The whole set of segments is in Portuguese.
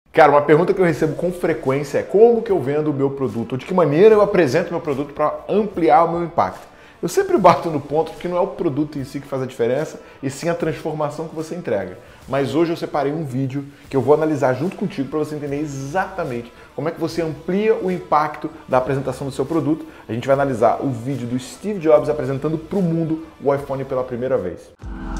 Cara, uma pergunta que eu recebo com frequência é como que eu vendo o meu produto, ou de que maneira eu apresento o meu produto para ampliar o meu impacto. Eu sempre bato no ponto que não é o produto em si que faz a diferença, e sim a transformação que você entrega. Mas hoje eu separei um vídeo que eu vou analisar junto contigo para você entender exatamente como é que você amplia o impacto da apresentação do seu produto. A gente vai analisar o vídeo do Steve Jobs apresentando para o mundo o iPhone pela primeira vez.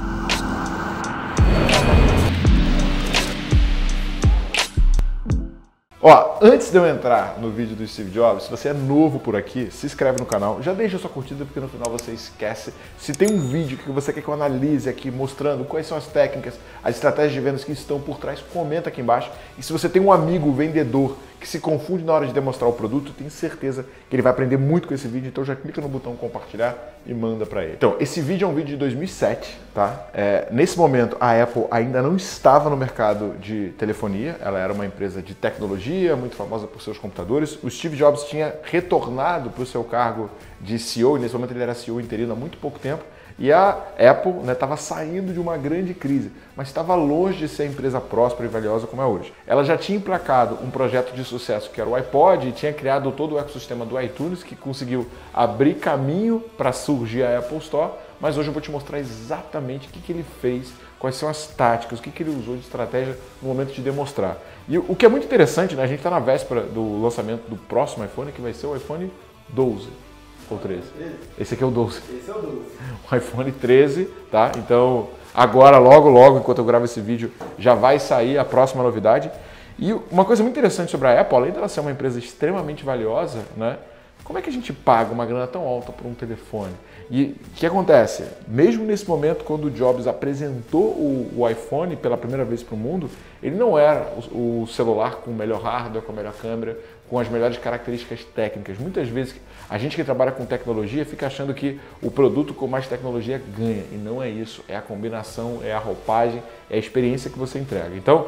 Ó, antes de eu entrar no vídeo do Steve Jobs, se você é novo por aqui, se inscreve no canal, já deixa a sua curtida porque no final você esquece. Se tem um vídeo que você quer que eu analise aqui, mostrando quais são as técnicas, as estratégias de vendas que estão por trás, comenta aqui embaixo. E se você tem um amigo vendedor que se confunde na hora de demonstrar o produto, tenho certeza que ele vai aprender muito com esse vídeo, então já clica no botão compartilhar e manda para ele. Então, esse vídeo é um vídeo de 2007, tá? Nesse momento, a Apple ainda não estava no mercado de telefonia, ela era uma empresa de tecnologia, muito famosa por seus computadores. O Steve Jobs tinha retornado para o seu cargo de CEO, e nesse momento ele era CEO interino há muito pouco tempo, e a Apple estava saindo de uma grande crise, mas estava longe de ser a empresa próspera e valiosa como é hoje. Ela já tinha emplacado um projeto de sucesso que era o iPod e tinha criado todo o ecossistema do iTunes, que conseguiu abrir caminho para surgir a Apple Store, mas hoje eu vou te mostrar exatamente o que ele fez, quais são as táticas, o que ele usou de estratégia no momento de demonstrar. E o que é muito interessante, né? A gente está na véspera do lançamento do próximo iPhone, que vai ser o iPhone 12. Ou 13? Esse aqui é o 12. Esse é o 12. O iPhone 13, tá? Então, agora, logo, enquanto eu gravo esse vídeo, já vai sair a próxima novidade. E uma coisa muito interessante sobre a Apple, além dela ser uma empresa extremamente valiosa, né? Como é que a gente paga uma grana tão alta por um telefone? E o que acontece? Mesmo nesse momento, quando o Jobs apresentou o iPhone pela primeira vez para o mundo, ele não era o celular com o melhor hardware, com a melhor câmera, com as melhores características técnicas. Muitas vezes a gente que trabalha com tecnologia fica achando que o produto com mais tecnologia ganha, e não é isso. É a combinação, é a roupagem, é a experiência que você entrega. Então,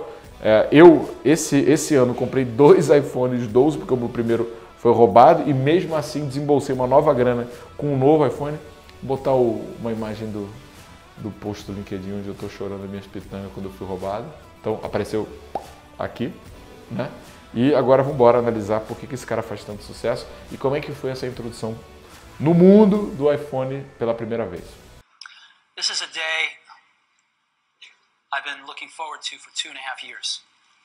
esse ano comprei 2 iPhones 12, porque o meu primeiro foi roubado, e mesmo assim desembolsei uma nova grana com um novo iPhone. Vou botar uma imagem do post do LinkedIn onde eu estou chorando as minhas pitangas quando eu fui roubado. Então apareceu aqui, né? E agora vamos embora analisar por que esse cara faz tanto sucesso e como é que foi essa introdução no mundo do iPhone pela primeira vez. This is a day I've been looking forward to for 2.5 years.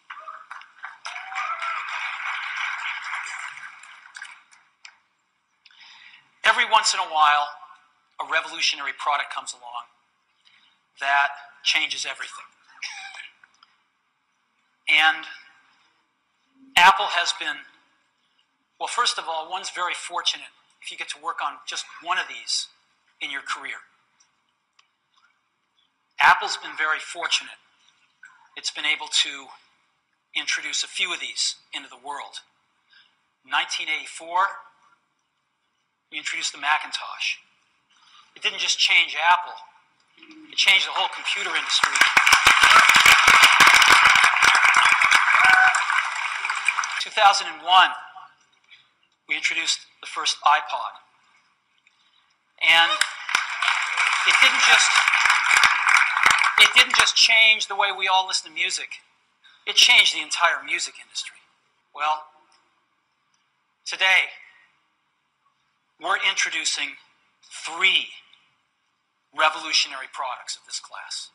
Every once in a while, a revolutionary product comes along that changes everything. And Apple has been, well, first of all, one's very fortunate if you get to work on just one of these in your career. Apple's been very fortunate. It's been able to introduce a few of these into the world. 1984, we introduced the Macintosh. It didn't just change Apple, it changed the whole computer industry. 2001, we introduced the first iPod. And it didn't just change the way we all listen to music. It changed the entire music industry. Well, today, we're introducing 3 revolutionary products of this class.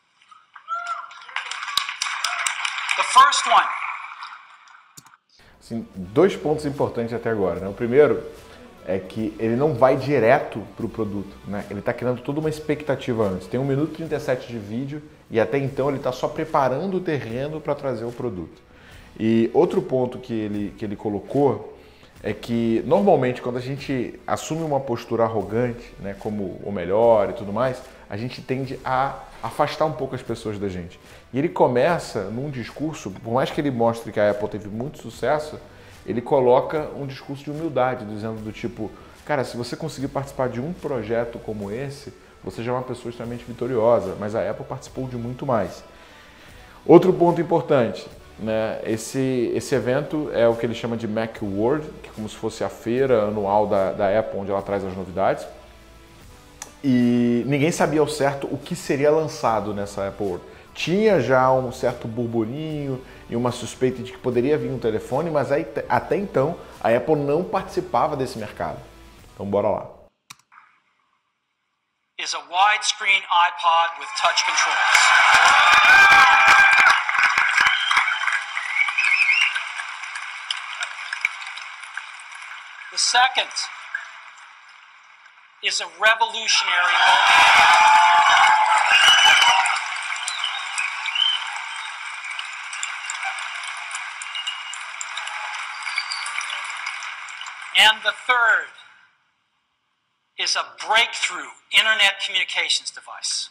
The first one. Assim, 2 pontos importantes até agora, né? O primeiro é que ele não vai direto para o produto, né? Ele está criando toda uma expectativa antes. Tem 1 minuto e 37 de vídeo e até então ele está só preparando o terreno para trazer o produto. E outro ponto que ele colocou é que normalmente quando a gente assume uma postura arrogante, né, como o melhor e tudo mais, a gente tende a afastar um pouco as pessoas da gente. E ele começa num discurso, por mais que ele mostre que a Apple teve muito sucesso, ele coloca um discurso de humildade, dizendo do tipo, cara, se você conseguir participar de um projeto como esse, você já é uma pessoa extremamente vitoriosa, mas a Apple participou de muito mais. Outro ponto importante, né, esse evento é o que ele chama de Macworld, que é como se fosse a feira anual da Apple, onde ela traz as novidades. E ninguém sabia ao certo o que seria lançado nessa Apple World. tinha já um certo burburinho e uma suspeita de que poderia vir um telefone, mas aí, até então a Apple não participava desse mercado. Então bora lá. Is a widescreen iPod with touch controls. The second is a revolutionary mobile. And the third is a breakthrough internet communications device.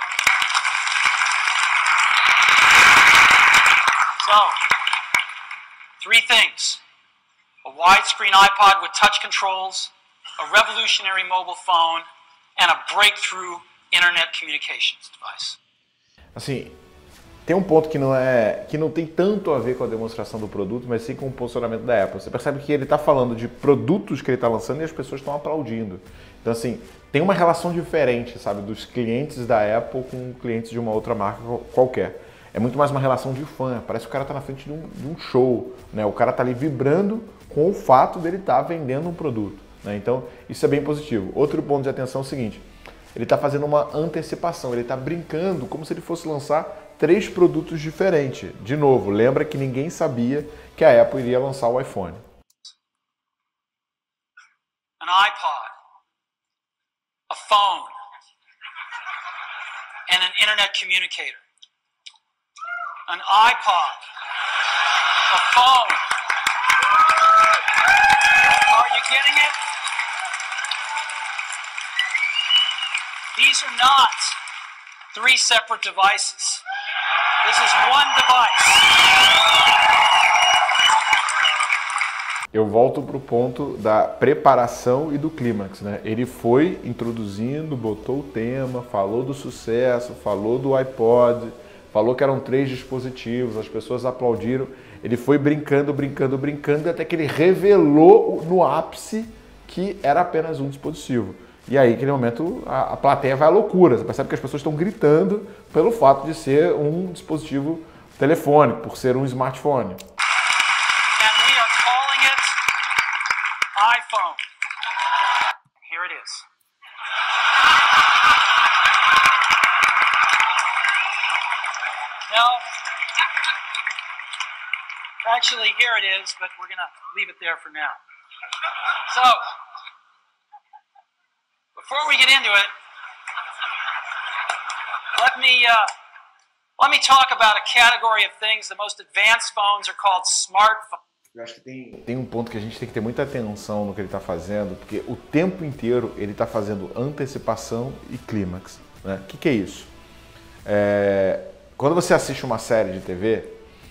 So, three things: a widescreen iPod with touch controls, a revolutionary mobile phone, and a breakthrough internet communications device. Assim, tem um ponto que não tem tanto a ver com a demonstração do produto, mas sim com o posicionamento da Apple. Você percebe que ele está falando de produtos que ele está lançando e as pessoas estão aplaudindo. Então, assim, tem uma relação diferente, sabe, dos clientes da Apple com clientes de uma outra marca qualquer. É muito mais uma relação de fã. Parece que o cara está na frente de um show, né? O cara está ali vibrando com o fato dele estar vendendo um produto, né? Então, isso é bem positivo. Outro ponto de atenção é o seguinte: ele está fazendo uma antecipação, ele está brincando como se ele fosse lançar 3 produtos diferentes. De novo, lembra que ninguém sabia que a Apple iria lançar o iPhone. An iPod, a phone, and an internet communicator. An iPod, a phone. Are you getting it? These are not 3 separate devices. This is one device. Eu volto para o ponto da preparação e do clímax, né? Ele foi introduzindo, botou o tema, falou do sucesso, falou do iPod, falou que eram 3 dispositivos, as pessoas aplaudiram. Ele foi brincando, até que ele revelou no ápice que era apenas um dispositivo. E aí, naquele momento, a plateia vai à loucura. Você percebe que as pessoas estão gritando pelo fato de ser um dispositivo telefônico, por ser um smartphone. And we are calling it iPhone. Here it is. No. Actually, here it is, but we're going to leave it there for now. So, before we get into it, let me talk about a category of things. The most advanced phones are called smartphones. Eu acho que tem um ponto que a gente tem que ter muita atenção no que ele está fazendo, porque o tempo inteiro ele está fazendo antecipação e clímax, né? O que é isso? Quando você assiste uma série de TV,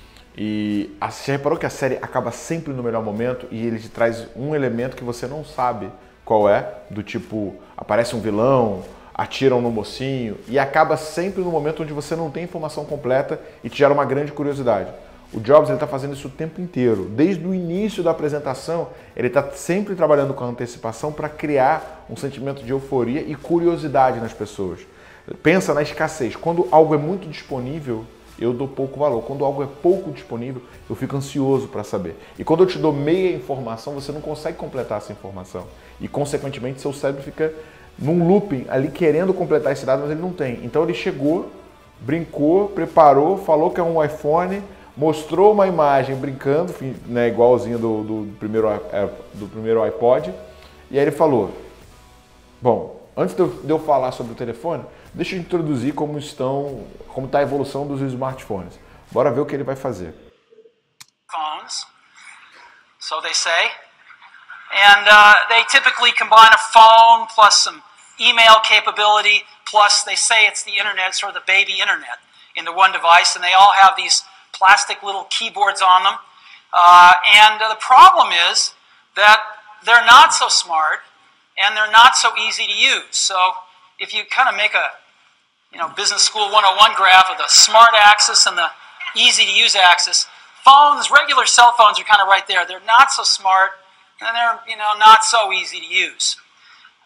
e você reparou que a série acaba sempre no melhor momento e ele te traz um elemento que você não sabe qual é, do tipo, aparece um vilão, atiram no mocinho, e acaba sempre no momento onde você não tem informação completa e te gera uma grande curiosidade. O Jobs está fazendo isso o tempo inteiro. Desde o início da apresentação, ele está sempre trabalhando com a antecipação para criar um sentimento de euforia e curiosidade nas pessoas. Pensa na escassez. Quando algo é muito disponível, eu dou pouco valor. Quando algo é pouco disponível, eu fico ansioso para saber. E quando eu te dou meia informação, você não consegue completar essa informação. E, consequentemente, seu cérebro fica num looping ali querendo completar esse dado, mas ele não tem. Então ele chegou, brincou, preparou, falou que é um iPhone, mostrou uma imagem brincando, né, igualzinho do primeiro iPod, e aí ele falou: bom, antes de eu falar sobre o telefone, deixa eu introduzir como está a evolução dos smartphones. Bora ver o que ele vai fazer. Phones, so they say, and they typically combine a phone plus some email capability, plus they say it's the internet, sort of the baby internet, into one device, and they all have these plastic little keyboards on them. And the problem is that they're not so smart and they're not so easy to use. So if you kind of make a business school 101 graph of the smart axis and the easy to use axis, regular cell phones are kind of right there. They're not so smart and they're not so easy to use.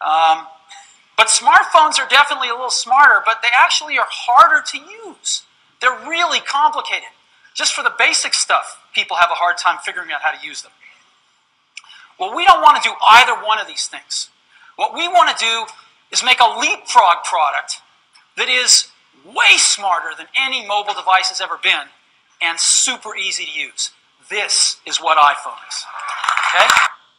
But smartphones are definitely a little smarter, but they actually are harder to use. They're really complicated. Just for the basic stuff, people have a hard time figuring out how to use them. Well, we don't want to do either one of these things. What we want to do is make a leapfrog product that is way smarter than any mobile device has ever been and super easy to use. This is what iPhone is. Okay?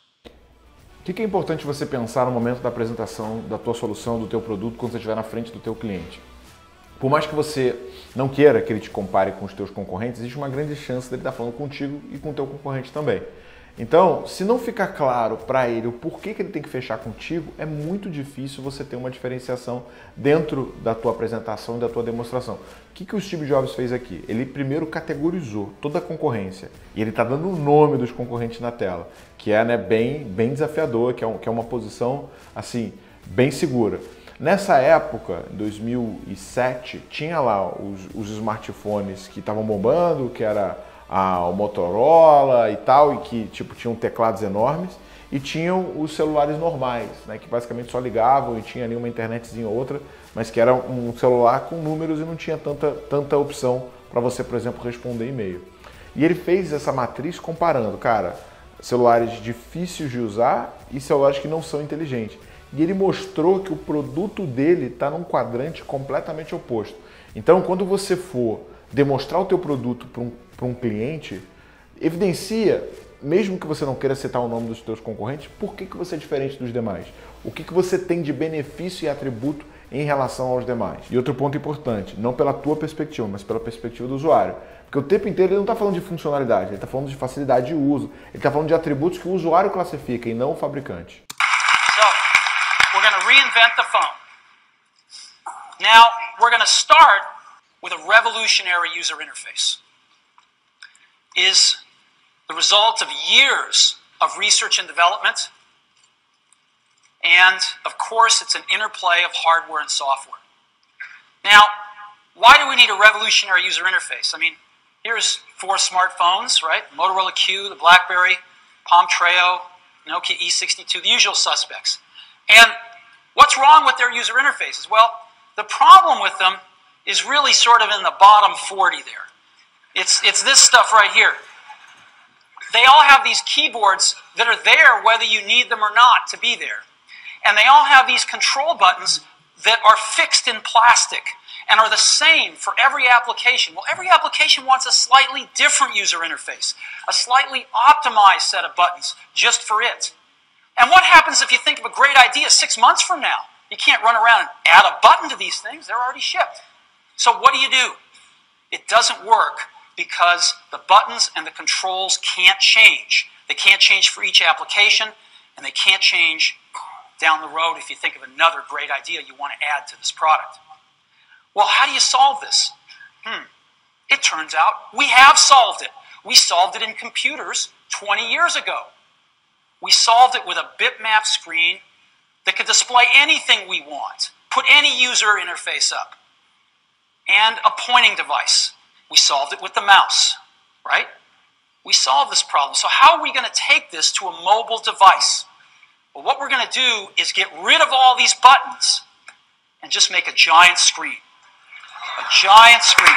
O que é importante você pensar no momento da apresentação da tua solução, do teu produto, quando você estiver na frente do teu cliente? Por mais que você não queira que ele te compare com os teus concorrentes, existe uma grande chance dele estar falando contigo e com o teu concorrente também. Então, se não ficar claro para ele o porquê que ele tem que fechar contigo, é muito difícil você ter uma diferenciação dentro da tua apresentação e da tua demonstração. O que o Steve Jobs fez aqui? Ele primeiro categorizou toda a concorrência e ele está dando o nome dos concorrentes na tela, que é, né, bem desafiador, que é uma posição assim, bem segura. Nessa época, em 2007, tinha lá os smartphones que estavam bombando, que era o Motorola e tal, e que tipo tinham teclados enormes, e tinham os celulares normais, né, que basicamente só ligavam e tinha ali uma internetzinha ou outra, mas que era um celular com números e não tinha tanta opção para você, por exemplo, responder e-mail. E ele fez essa matriz comparando, cara, celulares difíceis de usar e celulares que não são inteligentes. E ele mostrou que o produto dele está num quadrante completamente oposto. Então, quando você for demonstrar o teu produto para um cliente, evidencia, mesmo que você não queira citar o nome dos teus concorrentes, por que você é diferente dos demais? O que você tem de benefício e atributo em relação aos demais? E outro ponto importante, não pela tua perspectiva, mas pela perspectiva do usuário. Porque o tempo inteiro ele não está falando de funcionalidade, ele está falando de facilidade de uso, ele está falando de atributos que o usuário classifica e não o fabricante. So, we're going to reinvent the phone. Now, we're going to start with a revolutionary user interface. Is the result of years of research and development, and of course it's an interplay of hardware and software. Now, why do we need a revolutionary user interface? I mean, here's 4 smartphones, right? Motorola Q, the BlackBerry, Palm Treo, Nokia E62, the usual suspects. And what's wrong with their user interfaces? Well, the problem with them is really sort of in the bottom 40 there. It's this stuff right here. They all have these keyboards that are there whether you need them or not to be there. And they all have these control buttons that are fixed in plastic and are the same for every application. Well, every application wants a slightly different user interface, a slightly optimized set of buttons just for it. And what happens if you think of a great idea 6 months from now? You can't run around and add a button to these things. They're already shipped. So what do? It doesn't work because the buttons and the controls can't change. They can't change for each application, and they can't change down the road if you think of another great idea you want to add to this product. Well, how do you solve this? It turns out we have solved it. We solved it in computers 20 years ago. We solved it with a bitmap screen that could display anything we want, put any user interface up, and a pointing device. We solved it with the mouse, right? We solved this problem. So how are we going to take this to a mobile device? Well, what we're going to do is get rid of all these buttons and just make a giant screen. A giant screen.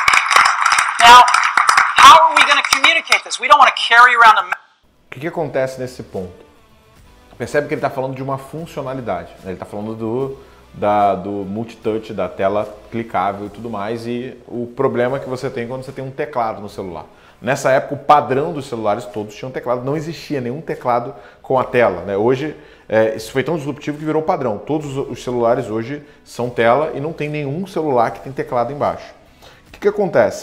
Now, how are we going to communicate this? We don't want to carry around a... O que acontece nesse ponto? Percebe que ele está falando de uma funcionalidade, né? Ele está falando do multitouch, da tela clicável e tudo mais, e o problema que você tem quando você tem um teclado no celular. Nessa época, o padrão dos celulares todos tinham teclado, não existia nenhum teclado com a tela, né? Hoje, isso foi tão disruptivo que virou padrão. Todos os celulares hoje são tela e não tem nenhum celular que tem teclado embaixo. O que acontece?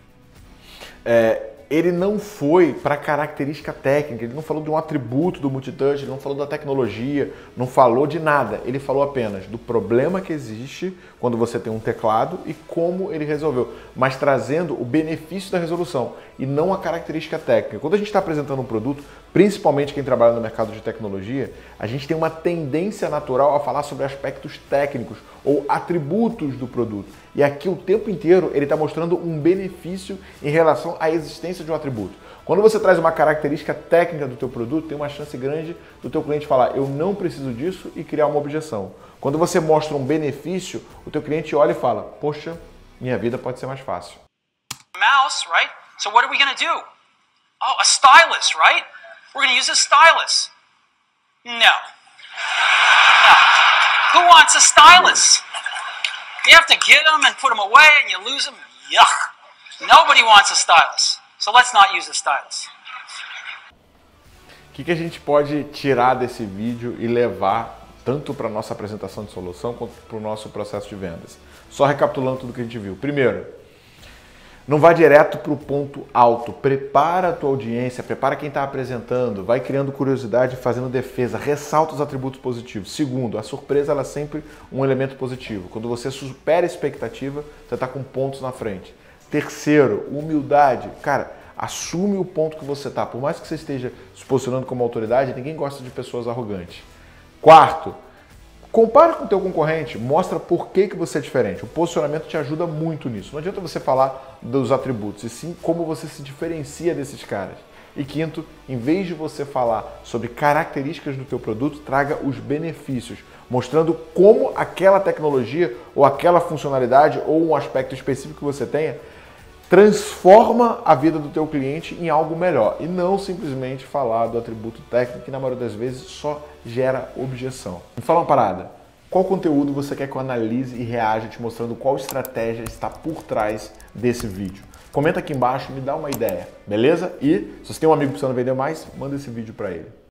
Ele não foi para a característica técnica, ele não falou de um atributo do multitouch, ele não falou da tecnologia, não falou de nada. Ele falou apenas do problema que existe quando você tem um teclado e como ele resolveu, mas trazendo o benefício da resolução e não a característica técnica. Quando a gente está apresentando um produto, principalmente quem trabalha no mercado de tecnologia, a gente tem uma tendência natural a falar sobre aspectos técnicos ou atributos do produto. E aqui o tempo inteiro ele está mostrando um benefício em relação à existência de um atributo. Quando você traz uma característica técnica do teu produto, tem uma chance grande do teu cliente falar, eu não preciso disso, e criar uma objeção. Quando você mostra um benefício, o teu cliente olha e fala, poxa, minha vida pode ser mais fácil. Mouse, right? So what are we going to do? Oh, a stylus, right? We're going to use a stylus. No. No. Who wants a stylus? You have to get them and put them away and you lose them. Yuck. Nobody wants a stylus. So let's not use a stylus. O que a gente pode tirar desse vídeo e levar tanto para a nossa apresentação de solução quanto para o nosso processo de vendas? Só recapitulando tudo que a gente viu. Primeiro, não vá direto para o ponto alto. Prepara a tua audiência, prepara quem está apresentando, vai criando curiosidade, fazendo defesa, ressalta os atributos positivos. Segundo, a surpresa ela é sempre um elemento positivo. Quando você supera a expectativa, você está com pontos na frente. Terceiro, humildade. Cara, assume o ponto que você está. Por mais que você esteja se posicionando como autoridade, ninguém gosta de pessoas arrogantes. Quarto, compara com o teu concorrente, mostra por que você é diferente. O posicionamento te ajuda muito nisso. Não adianta você falar dos atributos, e sim como você se diferencia desses caras. E quinto, em vez de você falar sobre características do teu produto, traga os benefícios, mostrando como aquela tecnologia ou aquela funcionalidade ou um aspecto específico que você tenha transforma a vida do teu cliente em algo melhor e não simplesmente falar do atributo técnico que na maioria das vezes só gera objeção. Me fala uma parada, qual conteúdo você quer que eu analise e reaja te mostrando qual estratégia está por trás desse vídeo? Comenta aqui embaixo, me dá uma ideia, beleza? E se você tem um amigo precisando vender mais, manda esse vídeo para ele.